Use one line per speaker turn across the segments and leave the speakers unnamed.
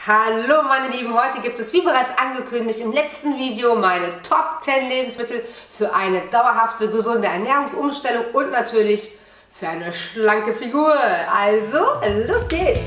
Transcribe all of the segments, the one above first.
Hallo meine Lieben, heute gibt es wie bereits angekündigt im letzten Video meine Top 10 Lebensmittel für eine dauerhafte, gesunde Ernährungsumstellung und natürlich für eine schlanke Figur. Also, los geht's!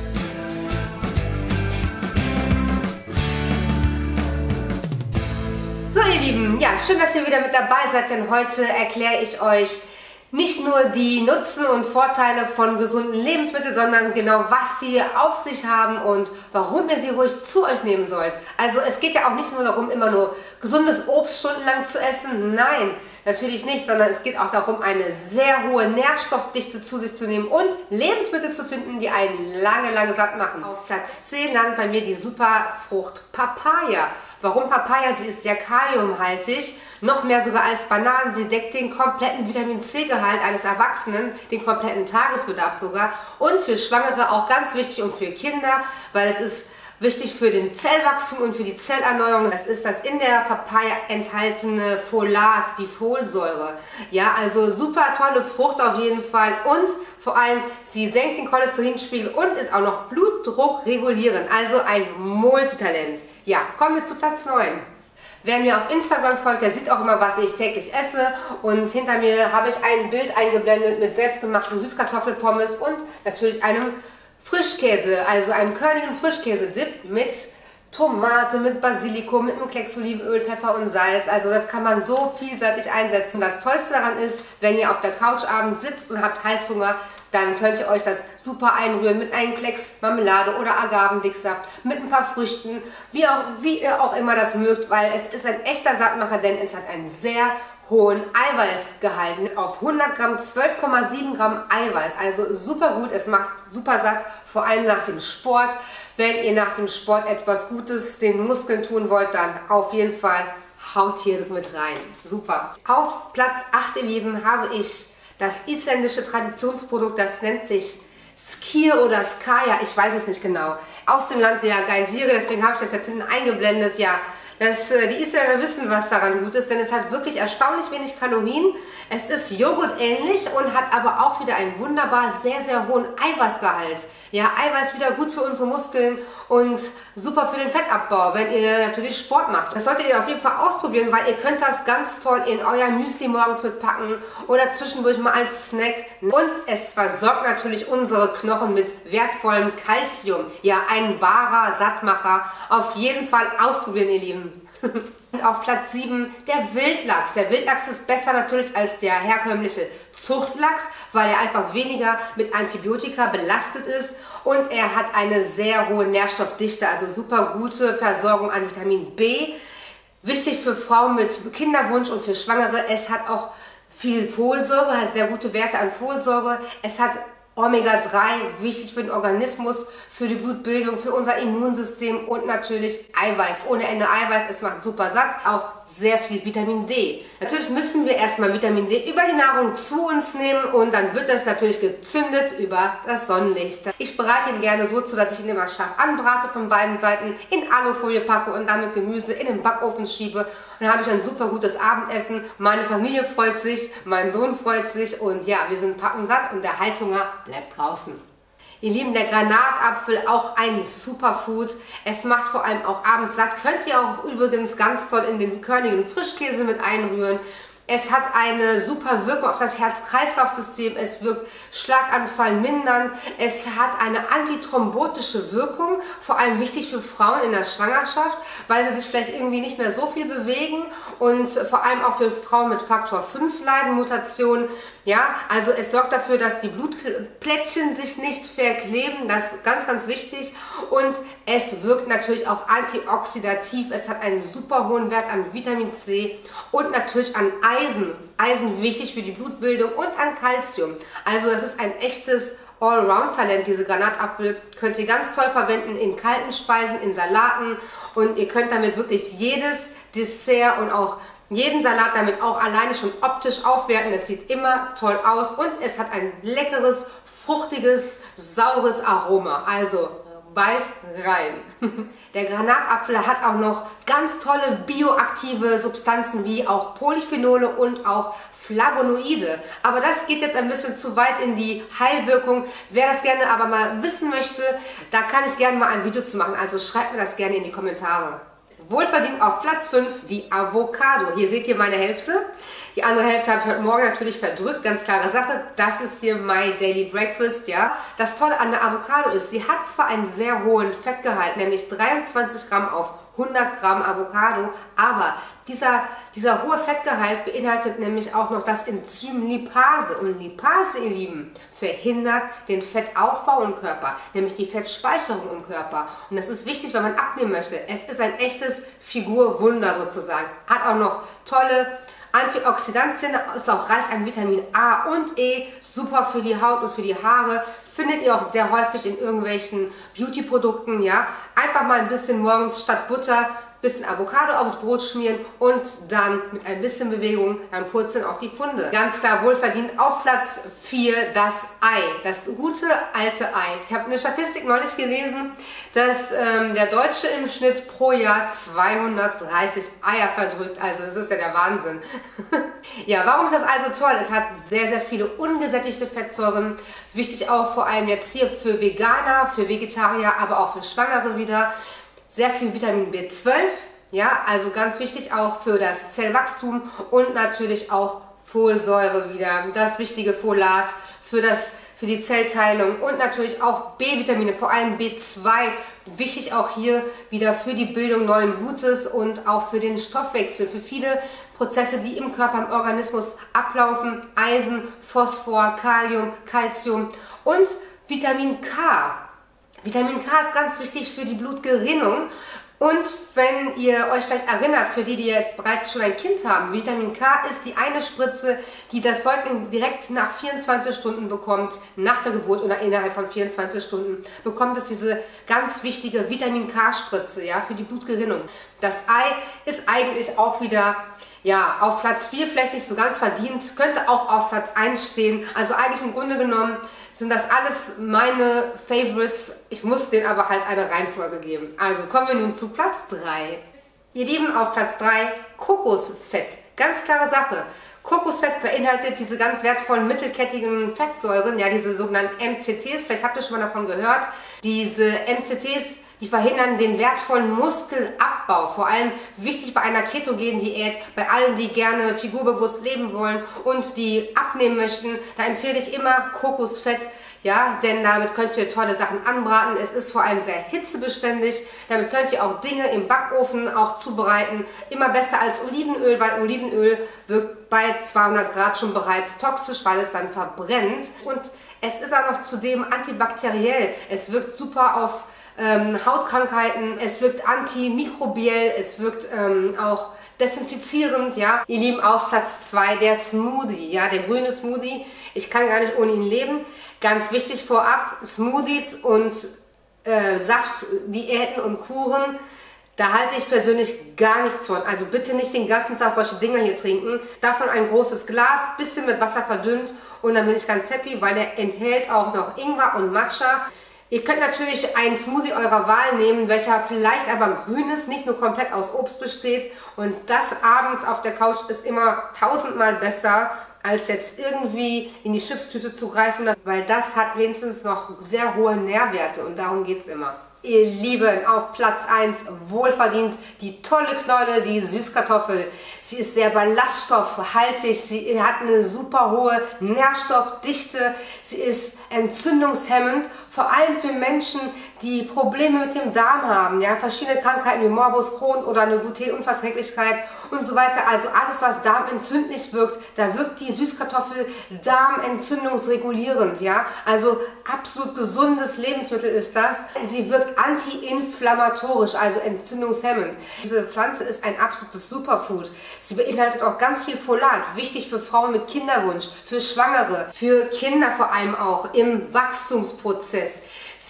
So ihr Lieben, ja, schön, dass ihr wieder mit dabei seid, denn heute erkläre ich euch nicht nur die Nutzen und Vorteile von gesunden Lebensmitteln, sondern genau, was sie auf sich haben und warum ihr sie ruhig zu euch nehmen sollt. Also es geht ja auch nicht nur darum, immer nur gesundes Obst stundenlang zu essen. Nein, natürlich nicht, sondern es geht auch darum, eine sehr hohe Nährstoffdichte zu sich zu nehmen und Lebensmittel zu finden, die einen lange satt machen. Auf Platz 10 landet bei mir die Superfrucht Papaya. Warum Papaya? Sie ist sehr kaliumhaltig, noch mehr sogar als Bananen. Sie deckt den kompletten Vitamin-C-Gehalt eines Erwachsenen, den kompletten Tagesbedarf sogar. Und für Schwangere auch ganz wichtig und für Kinder, weil es ist wichtig für den Zellwachstum und für die Zellerneuerung. Das ist das in der Papaya enthaltene Folat, die Folsäure. Ja, also super tolle Frucht auf jeden Fall und vor allem, sie senkt den Cholesterinspiegel und ist auch noch Blutdruck regulierend. Also ein Multitalent. Ja, kommen wir zu Platz 9. Wer mir auf Instagram folgt, der sieht auch immer, was ich täglich esse. Und hinter mir habe ich ein Bild eingeblendet mit selbstgemachten Süßkartoffelpommes und natürlich einem Frischkäse, also einem körnigen Frischkäse-Dip mit Tomate, mit Basilikum, mit einem Klecks Olivenöl, Pfeffer und Salz. Also das kann man so vielseitig einsetzen. Das Tollste daran ist, wenn ihr auf der Couch abends sitzt und habt Heißhunger, dann könnt ihr euch das super einrühren mit einem Klecks Marmelade oder Agavendicksaft, mit ein paar Früchten, wie ihr auch immer das mögt, weil es ist ein echter Sattmacher, denn es hat einen sehr hohen Eiweißgehalt. Auf 100 Gramm 12,7 Gramm Eiweiß, also super gut, es macht super satt, vor allem nach dem Sport. Wenn ihr nach dem Sport etwas Gutes den Muskeln tun wollt, dann auf jeden Fall haut hier mit rein. Super. Auf Platz 8, ihr Lieben, habe ich das isländische Traditionsprodukt, das nennt sich Skyr oder Skaya, ich weiß es nicht genau, aus dem Land der Geysire, deswegen habe ich das jetzt hinten eingeblendet, ja. Die Isländer wissen, was daran gut ist, denn es hat wirklich erstaunlich wenig Kalorien. Es ist Joghurt ähnlich und hat aber auch wieder einen wunderbar sehr hohen Eiweißgehalt. Ja, Eiweiß wieder gut für unsere Muskeln und super für den Fettabbau, wenn ihr natürlich Sport macht. Das solltet ihr auf jeden Fall ausprobieren, weil ihr könnt das ganz toll in euer Müsli morgens mitpacken oder zwischendurch mal als Snack. Und es versorgt natürlich unsere Knochen mit wertvollem Kalzium. Ja, ein wahrer Sattmacher. Auf jeden Fall ausprobieren, ihr Lieben. Und auf Platz 7 der Wildlachs. Der Wildlachs ist besser natürlich als der herkömmliche Zuchtlachs, weil er einfach weniger mit Antibiotika belastet ist und er hat eine sehr hohe Nährstoffdichte, also super gute Versorgung an Vitamin B. Wichtig für Frauen mit Kinderwunsch und für Schwangere. Es hat auch viel Folsäure, hat sehr gute Werte an Folsäure. Es hat Omega-3, wichtig für den Organismus, für die Blutbildung, für unser Immunsystem und natürlich Eiweiß. Ohne Ende Eiweiß, es macht super satt, auch sehr viel Vitamin D. Natürlich müssen wir erstmal Vitamin D über die Nahrung zu uns nehmen und dann wird das natürlich gezündet über das Sonnenlicht. Ich bereite ihn gerne so zu, dass ich ihn immer scharf anbrate von beiden Seiten, in Alufolie packe und damit Gemüse in den Backofen schiebe. Und dann habe ich ein super gutes Abendessen. Meine Familie freut sich, mein Sohn freut sich und ja, wir sind packensatt und der Heißhunger bleibt draußen. Ihr Lieben, der Granatapfel, auch ein Superfood. Es macht vor allem auch abends satt. Könnt ihr auch übrigens ganz toll in den körnigen Frischkäse mit einrühren. Es hat eine super Wirkung auf das Herz-Kreislauf-System. Es wirkt Schlaganfall mindernd. Es hat eine antithrombotische Wirkung, vor allem wichtig für Frauen in der Schwangerschaft, weil sie sich vielleicht irgendwie nicht mehr so viel bewegen und vor allem auch für Frauen mit Faktor 5 leiden, Mutationen. Ja, also es sorgt dafür, dass die Blutplättchen sich nicht verkleben, das ist ganz wichtig und es wirkt natürlich auch antioxidativ, es hat einen super hohen Wert an Vitamin C und natürlich an Eisen. Eisen wichtig für die Blutbildung und an Kalzium. Also das ist ein echtes Allround-Talent, diese Granatapfel. Könnt ihr ganz toll verwenden in kalten Speisen, in Salaten und ihr könnt damit wirklich jedes Dessert und auch jeden Salat damit auch alleine schon optisch aufwerten. Es sieht immer toll aus und es hat ein leckeres, fruchtiges, saures Aroma. Also beißt rein. Der Granatapfel hat auch noch ganz tolle bioaktive Substanzen wie auch Polyphenole und auch Flavonoide. Aber das geht jetzt ein bisschen zu weit in die Heilwirkung. Wer das gerne aber mal wissen möchte, da kann ich gerne mal ein Video zu machen. Also schreibt mir das gerne in die Kommentare. Wohlverdient auf Platz 5 die Avocado. Hier seht ihr meine Hälfte. Die andere Hälfte habe ich heute Morgen natürlich verdrückt, ganz klare Sache. Das ist hier my Daily Breakfast, ja. Das Tolle an der Avocado ist, sie hat zwar einen sehr hohen Fettgehalt, nämlich 23 Gramm auf 100 Gramm Avocado, aber dieser hohe Fettgehalt beinhaltet nämlich auch noch das Enzym Lipase. Und Lipase, ihr Lieben, verhindert den Fettaufbau im Körper, nämlich die Fettspeicherung im Körper. Und das ist wichtig, wenn man abnehmen möchte. Es ist ein echtes Figurwunder sozusagen. Hat auch noch tolle Antioxidantien, ist auch reich an Vitamin A und E, super für die Haut und für die Haare. Findet ihr auch sehr häufig in irgendwelchen Beauty-Produkten, ja. Einfach mal ein bisschen morgens statt Butter bisschen Avocado aufs Brot schmieren und dann mit ein bisschen Bewegung, dann purzeln auch die Funde. Ganz klar wohlverdient auf Platz 4 das Ei, das gute alte Ei. Ich habe eine Statistik neulich gelesen, dass der Deutsche im Schnitt pro Jahr 230 Eier verdrückt. Also das ist ja der Wahnsinn. Ja, warum ist das Ei so toll? Es hat sehr, sehr viele ungesättigte Fettsäuren. Wichtig auch vor allem jetzt hier für Veganer, für Vegetarier, aber auch für Schwangere wieder. Sehr viel Vitamin B12, ja, also ganz wichtig auch für das Zellwachstum und natürlich auch Folsäure wieder, das wichtige Folat für die Zellteilung und natürlich auch B-Vitamine, vor allem B2, wichtig auch hier wieder für die Bildung neuen Blutes und auch für den Stoffwechsel, für viele Prozesse, die im Körper, im Organismus ablaufen, Eisen, Phosphor, Kalium, Calcium und Vitamin K. Vitamin K ist ganz wichtig für die Blutgerinnung und wenn ihr euch vielleicht erinnert, für die jetzt bereits schon ein Kind haben, Vitamin K ist die eine Spritze, die das Säugling direkt nach 24 Stunden bekommt, nach der Geburt oder innerhalb von 24 Stunden, bekommt es diese ganz wichtige Vitamin K-Spritze, ja, für die Blutgerinnung. Das Ei ist eigentlich auch wieder, ja, auf Platz 4 vielleicht nicht so ganz verdient, könnte auch auf Platz 1 stehen, also eigentlich im Grunde genommen sind das alles meine Favorites. Ich muss denen aber halt eine Reihenfolge geben. Also kommen wir nun zu Platz 3. Ihr Lieben, auf Platz 3 Kokosfett. Ganz klare Sache. Kokosfett beinhaltet diese ganz wertvollen mittelkettigen Fettsäuren, ja, diese sogenannten MCTs. Vielleicht habt ihr schon mal davon gehört. Diese MCTs, die verhindern den wertvollen Muskelabbau. Vor allem wichtig bei einer ketogenen Diät, bei allen, die gerne figurbewusst leben wollen und die abnehmen möchten. Da empfehle ich immer Kokosfett, ja, denn damit könnt ihr tolle Sachen anbraten. Es ist vor allem sehr hitzebeständig. Damit könnt ihr auch Dinge im Backofen auch zubereiten. Immer besser als Olivenöl, weil Olivenöl wirkt bei 200 Grad schon bereits toxisch, weil es dann verbrennt. Und es ist auch noch zudem antibakteriell. Es wirkt super auf Hautkrankheiten, es wirkt antimikrobiell, es wirkt auch desinfizierend, ja. Ihr Lieben, auf Platz 2 der Smoothie, ja, der grüne Smoothie. Ich kann gar nicht ohne ihn leben. Ganz wichtig vorab, Smoothies und Saftdiäten und Kuren, da halte ich persönlich gar nichts von. Also bitte nicht den ganzen Tag solche Dinger hier trinken. Davon ein großes Glas, bisschen mit Wasser verdünnt und dann bin ich ganz happy, weil der enthält auch noch Ingwer und Matcha. Ihr könnt natürlich einen Smoothie eurer Wahl nehmen, welcher vielleicht aber grün ist, nicht nur komplett aus Obst besteht. Und das abends auf der Couch ist immer 1000-mal besser, als jetzt irgendwie in die Chipstüte zu greifen, weil das hat wenigstens noch sehr hohe Nährwerte und darum geht es immer. Ihr Lieben, auf Platz 1 wohlverdient die tolle Knolle, die Süßkartoffel. Sie ist sehr ballaststoffhaltig, sie hat eine super hohe Nährstoffdichte, sie ist entzündungshemmend, vor allem für Menschen, die Probleme mit dem Darm haben, ja, verschiedene Krankheiten wie Morbus Crohn oder eine Glutenunverträglichkeit und so weiter. Also alles, was darmentzündlich wirkt, da wirkt die Süßkartoffel darmentzündungsregulierend, ja. Also absolut gesundes Lebensmittel ist das. Sie wirkt antiinflammatorisch, also entzündungshemmend. Diese Pflanze ist ein absolutes Superfood. Sie beinhaltet auch ganz viel Folat, wichtig für Frauen mit Kinderwunsch, für Schwangere, für Kinder vor allem auch im Wachstumsprozess.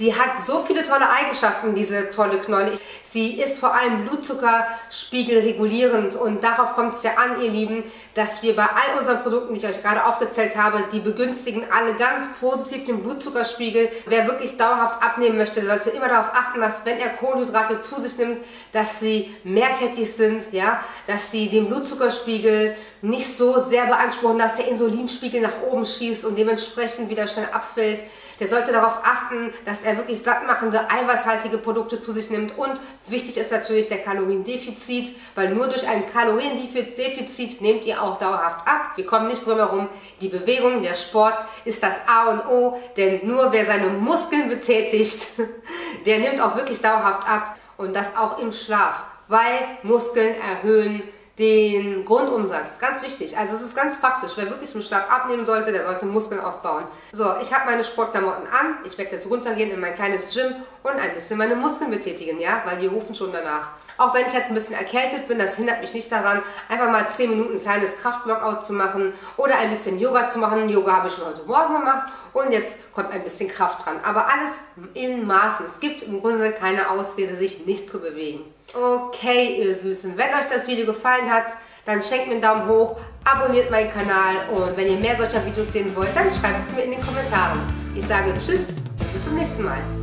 Sie hat so viele tolle Eigenschaften, diese tolle Knolle. Sie ist vor allem Blutzuckerspiegel regulierend und darauf kommt es ja an, ihr Lieben, dass wir bei all unseren Produkten, die ich euch gerade aufgezählt habe, die begünstigen alle ganz positiv den Blutzuckerspiegel. Wer wirklich dauerhaft abnehmen möchte, sollte immer darauf achten, dass wenn er Kohlenhydrate zu sich nimmt, dass sie mehrkettig sind, ja, dass sie den Blutzuckerspiegel nicht so sehr beanspruchen, dass der Insulinspiegel nach oben schießt und dementsprechend wieder schnell abfällt. Der sollte darauf achten, dass er wirklich sattmachende, eiweißhaltige Produkte zu sich nimmt. Und wichtig ist natürlich der Kaloriendefizit, weil nur durch ein Kaloriendefizit nehmt ihr auch dauerhaft ab. Wir kommen nicht drum herum. Die Bewegung, der Sport ist das A und O, denn nur wer seine Muskeln betätigt, der nimmt auch wirklich dauerhaft ab. Und das auch im Schlaf, weil Muskeln erhöhen den Grundumsatz. Ganz wichtig. Also es ist ganz praktisch. Wer wirklich im Schlaf abnehmen sollte, der sollte Muskeln aufbauen. So, ich habe meine Sportklamotten an. Ich werde jetzt runtergehen in mein kleines Gym und ein bisschen meine Muskeln betätigen, ja, weil die rufen schon danach. Auch wenn ich jetzt ein bisschen erkältet bin, das hindert mich nicht daran, einfach mal 10 Minuten ein kleines Kraftworkout zu machen oder ein bisschen Yoga zu machen. Yoga habe ich schon heute Morgen gemacht und jetzt kommt ein bisschen Kraft dran. Aber alles in Maßen. Es gibt im Grunde keine Ausrede, sich nicht zu bewegen. Okay, ihr Süßen, wenn euch das Video gefallen hat, dann schenkt mir einen Daumen hoch, abonniert meinen Kanal und wenn ihr mehr solcher Videos sehen wollt, dann schreibt es mir in den Kommentaren. Ich sage Tschüss, bis zum nächsten Mal.